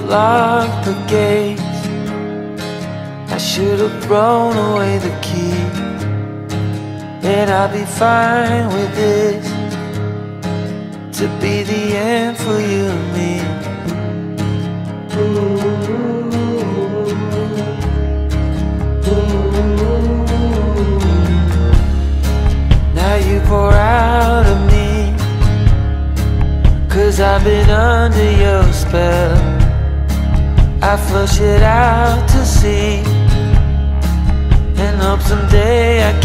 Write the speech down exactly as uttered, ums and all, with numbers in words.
locked the gates. I should have thrown away the key. And I'll be fine with this, to be the end for you and me. Now you pour out of me, 'cause I've been under your spell. I flush it out to sea, and hope someday I